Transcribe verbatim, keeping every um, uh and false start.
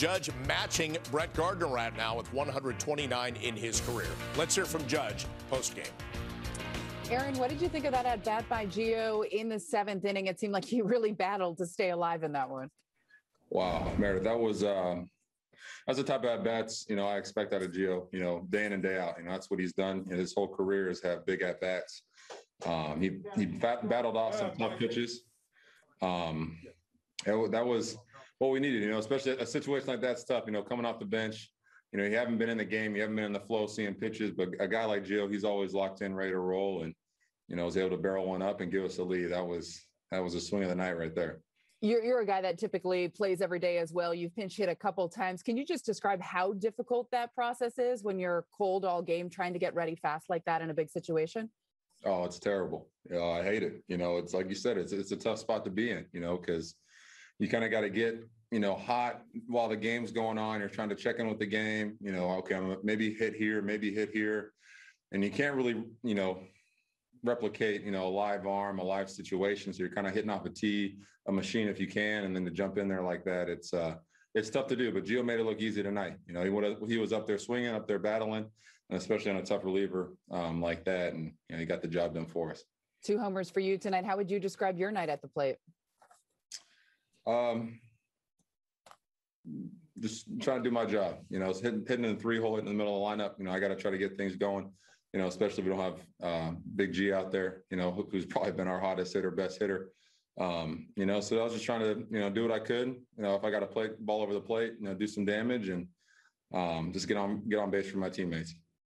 Judge matching Brett Gardner right now with one hundred twenty-nine in his career. Let's hear from Judge post-game. Aaron, what did you think of that at bat by Gio in the seventh inning? It seemed like he really battled to stay alive in that one. Wow, Meredith, that was um, that's the type of at bats you know I expect out of Gio. You know, day in and day out. You know, that's what he's done in his whole career is have big at bats. Um, he he bat- battled off some tough pitches. Um, it, that was what we needed. You know, especially a situation like that's tough. You know, coming off the bench. You know, you haven't been in the game, you haven't been in the flow, seeing pitches. But a guy like Gio, he's always locked in, ready to roll, and you know, was able to barrel one up and give us a lead. That was that was a swing of the night right there. You're, you're a guy that typically plays every day as well. You've pinch hit a couple times. Can you just describe how difficult that process is when you're cold all game trying to get ready fast like that in a big situation? Oh, it's terrible. You know, I hate it. You know, it's like you said, it's it's a tough spot to be in, you know, because you kind of got to get, you know, hot while the game's going on. You're trying to check in with the game, you know, okay, I'm maybe hit here, maybe hit here. And you can't really, you know, replicate, you know, a live arm, a live situation. So you're kind of hitting off a tee, a machine if you can, and then to jump in there like that, it's uh, it's tough to do. But Gio made it look easy tonight. You know, he would he was up there swinging, up there battling, and especially on a tough reliever um, like that, and you know, he got the job done for us. Two homers for you tonight. How would you describe your night at the plate? Um, just trying to do my job. You know, it's hitting hitting in the three hole, hitting in the middle of the lineup. You know, I got to try to get things going. You know, especially if we don't have uh, Big G out there, you know, who's probably been our hottest hitter, best hitter. Um, you know, so I was just trying to, you know, do what I could. You know, if I got to play ball over the plate, you know, do some damage and um, just get on get on base for my teammates.